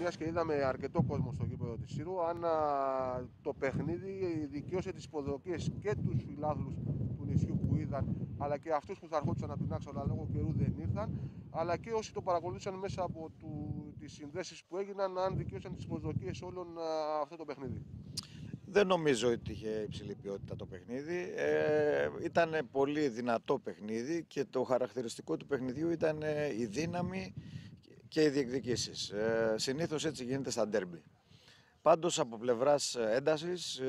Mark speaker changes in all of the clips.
Speaker 1: μιας και είδαμε αρκετό κόσμο στο γήπεδο της Σύρου, αν το παιχνίδι δικαίωσε τις υποδοκίες και τους φιλάθλους του νησιού που είδαν, αλλά και αυτούς που θα ερχόντουσαν από την Άξο, αλλά λόγω καιρού δεν ήρθαν, αλλά και όσοι το παρακολούθησαν μέσα από τις συνδέσεις που έγιναν, αν δικαίωσαν τις υποδοκίες όλων αυτό το παιχνίδι.
Speaker 2: Δεν νομίζω ότι είχε υψηλή ποιότητα το παιχνίδι. Ήταν πολύ δυνατό παιχνίδι και το χαρακτηριστικό του παιχνιδιού ήταν η δύναμη και οι διεκδικήσεις. Συνήθως έτσι γίνεται στα ντέρμπι. Πάντως από πλευράς έντασης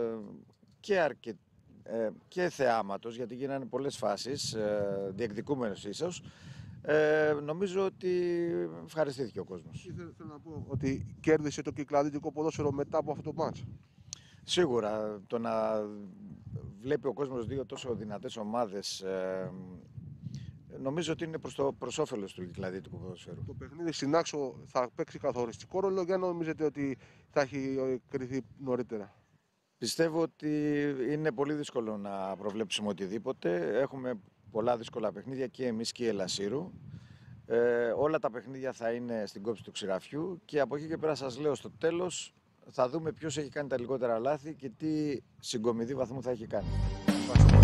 Speaker 2: και θεάματος, γιατί γίνανε πολλές φάσεις, διεκδικούμενες ίσως, νομίζω ότι ευχαριστήθηκε ο κόσμος.
Speaker 1: Θέλω να πω ότι κέρδισε το κυκλαδίτικο ποδόσφαιρο μετά από αυτό το μάτς.
Speaker 2: Σίγουρα το να βλέπει ο κόσμος δύο τόσο δυνατές ομάδες, νομίζω ότι είναι προς όφελος του κυκλαδίτικου ποδοσφαίρου.
Speaker 1: Το παιχνίδι στην Άξο θα παίξει καθοριστικό ρόλο, για να νομίζετε ότι θα έχει κριθεί νωρίτερα?
Speaker 2: Πιστεύω ότι είναι πολύ δύσκολο να προβλέψουμε οτιδήποτε. Έχουμε πολλά δύσκολα παιχνίδια και εμείς και η Ελασσύρου. Όλα τα παιχνίδια θα είναι στην κόψη του ξηραφιού και από εκεί και πέρα σας λέω στο τέλος θα δούμε ποιος έχει κάνει τα λιγότερα λάθη και τι συγκομιδή βαθμού θα έχει κάνει.